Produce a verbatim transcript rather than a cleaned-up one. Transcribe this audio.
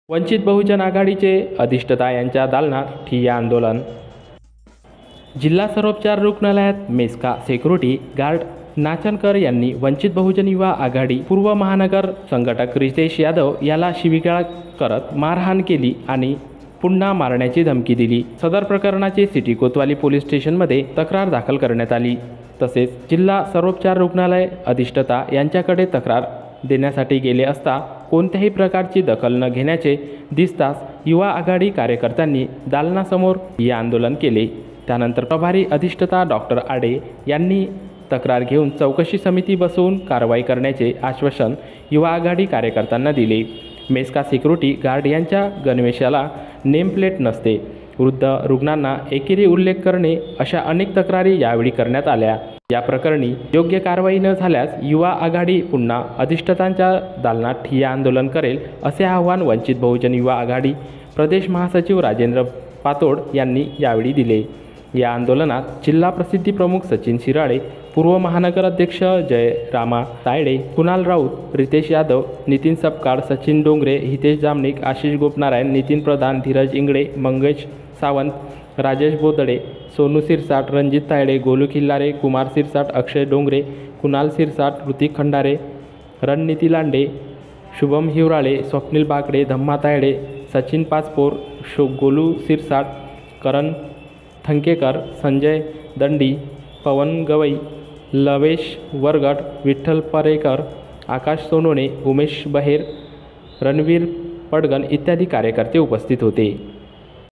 वंचित बहुजन आघाडीचे अधिष्ठाता यांच्या दालनात ठिय्या आंदोलन। जिल्हा सर्वोपचार रुग्णालयात मेस्का सिक्युरिटी गार्ड नाचनकर यांनी वंचित बहुजन युवा आघाडी पूर्व महानगर संघटक रितेश यादव याला शिवीगाळ करत मारहाण केली आणि पुन्हा मारण्याची धमकी दिली। सदर प्रकरणाची सिटी कोतवाली पोलीस स्टेशनमध्ये तक्रार दाखल करण्यात आली। तसेच जिल्हा सर्वोपचार रुग्णालय अधिष्ठाता यांच्याकडे तक्रार देण्यासाठी गेले असता कोणत्याही प्रकारची दखल न घेण्याचे दिसताच युवा आघाडी कार्यकर्त्यांनी दालनासमोर हे आंदोलन केले। त्यानंतर प्रभारी अधिष्ठाता डॉक्टर आडे यांनी तक्रार घेऊन चौकशी समिती बसवून कारवाई करण्याचे आश्वासन युवा आघाडी कार्यकर्त्यांना दिले। मेस्का सिक्युरिटी गार्ड यांच्या गणवेशाला नेमप्लेट नसते, वृद्ध रुग्णांना एकेरी उल्लेख करणे अशा अनेक तक्रारी यावेळी करण्यात आल्या। या प्रकरणी योग्य कारवाई न झाल्यास युवा आघाडी पुन्हा अधिष्ठातांच्या दालनात ठिय्या आंदोलन करेल, असे आवाहन वंचित बहुजन युवा आघाडी प्रदेश महासचिव राजेंद्र पातोड यांनी यावेळी दिले। या आंदोलनात जिल्हा प्रसिद्धी प्रमुख सचिन शिराळे, पूर्व महानगर अध्यक्ष जयरामा तायडे, कुणाल राऊत, रितेश यादव, नितीन सपकाळ, सचिन डोंगरे, हितेश जामनिक, आशिष गोपनारायण, नितीन प्रधान, धीरज इंगळे, मंगेश सावंत, राजेश बोदडे, सोनू सिरसाट, रणजित तायडे, गोलू खिल्लारे, कुमार सिरसाट, अक्षय डोंगरे, कुणाल सिरसाट, ऋतिक खंडारे, रणनीती लांडे, शुभम हिवराळे, स्वप्नील बागडे, धम्मा तायडे, सचिन पाचपोर, शो गोलू सिरसाट, करण थंकेकर, संजय दंडी, पवन गवई, लवेश वरगट, विठ्ठल परेकर, आकाश सोनोने, उमेश बहेर, रणवीर पडगन इत्यादी कार्यकर्ते उपस्थित होते।